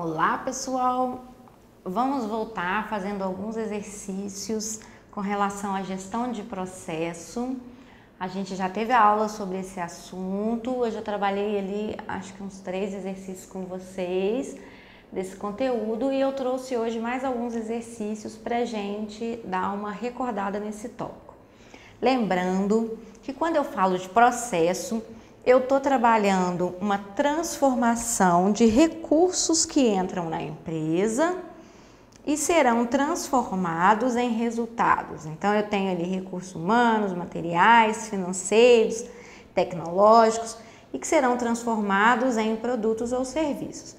Olá, pessoal! Vamos voltar fazendo alguns exercícios com relação à gestão de processo. A gente já teve aula sobre esse assunto, eu já trabalhei ali, acho que uns 3 exercícios com vocês desse conteúdo e eu trouxe hoje mais alguns exercícios para a gente dar uma recordada nesse tópico. Lembrando que quando eu falo de processo, eu estou trabalhando uma transformação de recursos que entram na empresa e serão transformados em resultados. Então, eu tenho ali recursos humanos, materiais, financeiros, tecnológicos e que serão transformados em produtos ou serviços.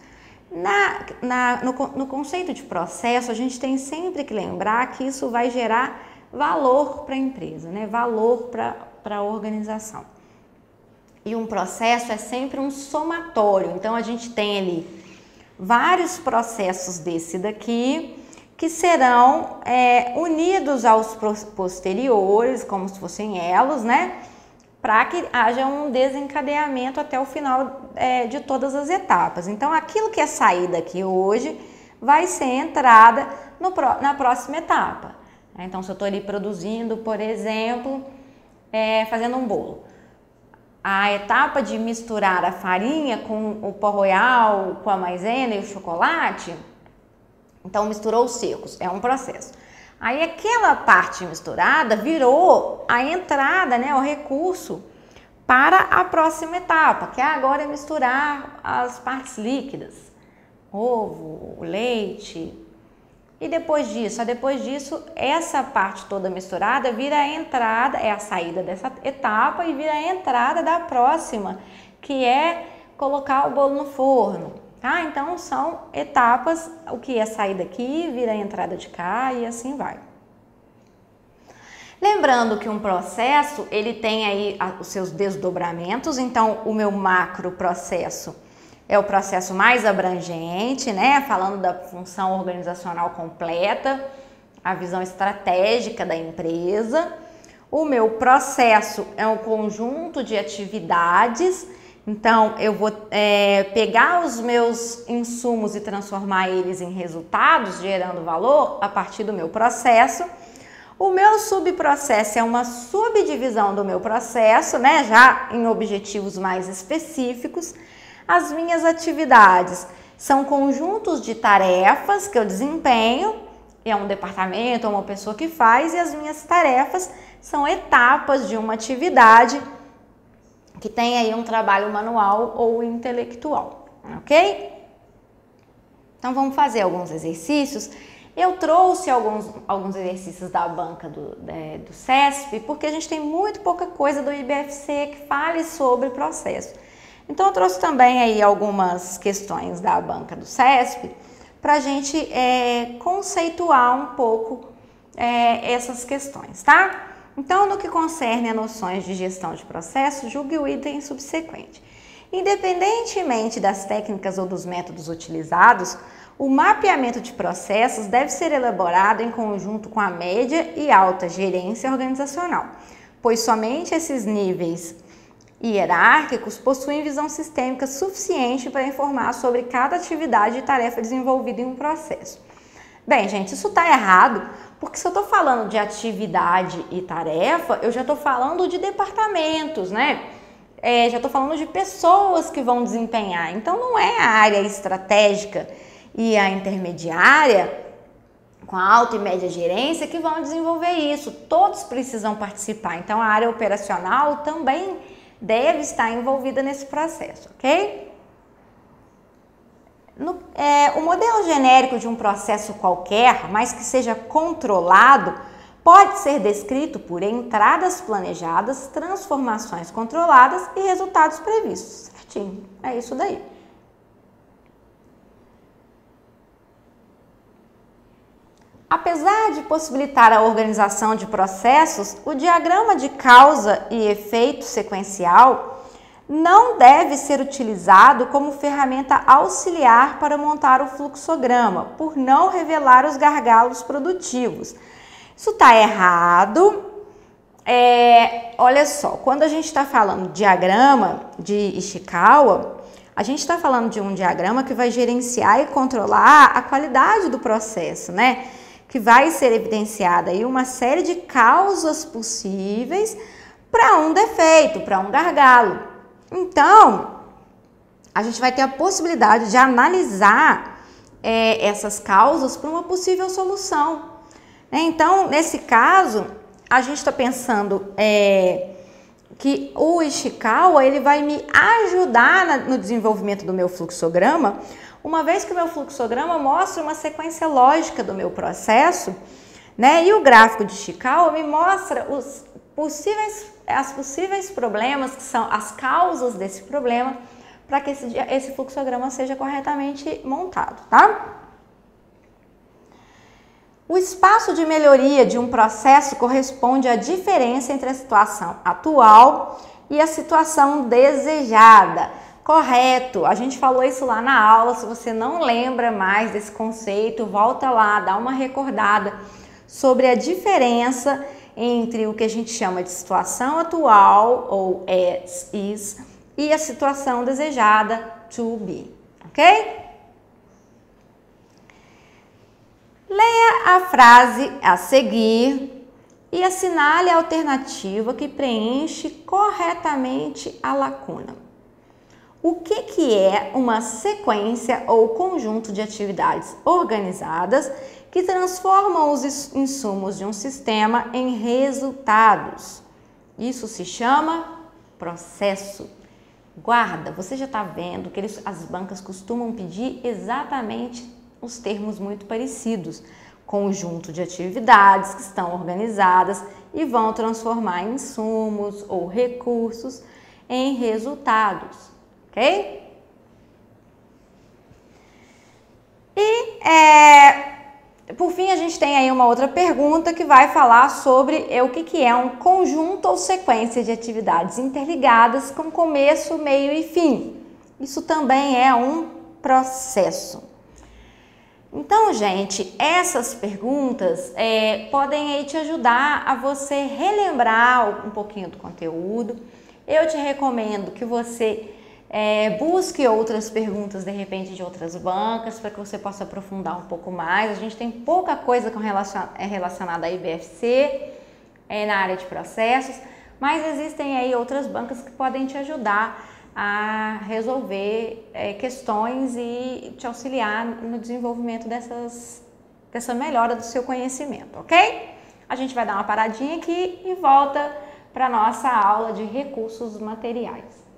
No conceito de processo, a gente tem sempre que lembrar que isso vai gerar valor para a empresa, né? Valor para a organização. E um processo é sempre um somatório, então a gente tem ali vários processos desse daqui que serão unidos aos posteriores, como se fossem elos, né? Para que haja um desencadeamento até o final de todas as etapas. Então, aquilo que é saída aqui hoje vai ser entrada na próxima etapa. Então, se eu estou ali produzindo, por exemplo, fazendo um bolo. A etapa de misturar a farinha com o pó royal, com a maisena e o chocolate, então misturou os secos, é um processo. Aí aquela parte misturada virou a entrada, né, o recurso para a próxima etapa, que agora é misturar as partes líquidas, ovo, leite. E depois disso, essa parte toda misturada vira a entrada, é a saída dessa etapa e vira a entrada da próxima, que é colocar o bolo no forno, tá? Então, são etapas, o que é sair daqui, vira a entrada de cá e assim vai. Lembrando que um processo, ele tem aí os seus desdobramentos, então o meu macro processo é o processo mais abrangente, né? Falando da função organizacional completa, a visão estratégica da empresa. O meu processo é um conjunto de atividades, então eu vou pegar os meus insumos e transformar eles em resultados, gerando valor a partir do meu processo. O meu subprocesso é uma subdivisão do meu processo, né? Já em objetivos mais específicos. As minhas atividades são conjuntos de tarefas que eu desempenho, é um departamento ou uma pessoa que faz, e as minhas tarefas são etapas de uma atividade que tem aí um trabalho manual ou intelectual, ok? Então vamos fazer alguns exercícios. Eu trouxe alguns exercícios da banca do CESP, porque a gente tem muito pouca coisa do IBFC que fale sobre processo. Então, eu trouxe também aí algumas questões da banca do CESP para a gente conceituar um pouco essas questões, tá? Então, no que concerne a noções de gestão de processo, julgue o item subsequente. Independentemente das técnicas ou dos métodos utilizados, o mapeamento de processos deve ser elaborado em conjunto com a média e alta gerência organizacional, pois somente esses níveis hierárquicos possuem visão sistêmica suficiente para informar sobre cada atividade e tarefa desenvolvida em um processo. Bem, gente, isso está errado, porque se eu estou falando de atividade e tarefa, eu já estou falando de departamentos, né? Já estou falando de pessoas que vão desempenhar. Então, não é a área estratégica e a intermediária, com a alta e média gerência, que vão desenvolver isso. Todos precisam participar. Então, a área operacional também deve estar envolvida nesse processo, ok? O modelo genérico de um processo qualquer, mas que seja controlado, pode ser descrito por entradas planejadas, transformações controladas e resultados previstos. Certinho, é isso daí. Apesar de possibilitar a organização de processos, o diagrama de causa e efeito sequencial não deve ser utilizado como ferramenta auxiliar para montar o fluxograma, por não revelar os gargalos produtivos. Isso está errado. Olha só, quando a gente está falando de diagrama de Ishikawa, A gente está falando de um diagrama que vai gerenciar e controlar a qualidade do processo, né? Que vai ser evidenciada aí uma série de causas possíveis para um defeito, para um gargalo. Então, a gente vai ter a possibilidade de analisar essas causas para uma possível solução. Então, nesse caso, a gente está pensando que o Ishikawa ele vai me ajudar no desenvolvimento do meu fluxograma, uma vez que o meu fluxograma mostra uma sequência lógica do meu processo, né? E o gráfico de Ishikawa me mostra os possíveis problemas, que são as causas desse problema, para que esse fluxograma seja corretamente montado, tá? O espaço de melhoria de um processo corresponde à diferença entre a situação atual e a situação desejada. Correto, a gente falou isso lá na aula. Se você não lembra mais desse conceito, volta lá, dá uma recordada sobre a diferença entre o que a gente chama de situação atual, ou as is, e a situação desejada, to be, ok? Leia a frase a seguir e assinale a alternativa que preenche corretamente a lacuna. O que é uma sequência ou conjunto de atividades organizadas que transformam os insumos de um sistema em resultados? Isso se chama processo. Guarda, você já está vendo que as bancas costumam pedir exatamente os termos muito parecidos. Conjunto de atividades que estão organizadas e vão transformar insumos ou recursos em resultados, ok? E, por fim, a gente tem aí uma outra pergunta que vai falar sobre o que é um conjunto ou sequência de atividades interligadas com começo, meio e fim. Isso também é um processo. Então, gente, essas perguntas podem aí te ajudar a você relembrar um pouquinho do conteúdo. Eu te recomendo que você busque outras perguntas, de repente, de outras bancas, para que você possa aprofundar um pouco mais. A gente tem pouca coisa relacionada a IBFC na área de processos, mas existem aí outras bancas que podem te ajudar a resolver questões e te auxiliar no desenvolvimento dessa melhora do seu conhecimento, ok? A gente vai dar uma paradinha aqui e volta para a nossa aula de recursos materiais.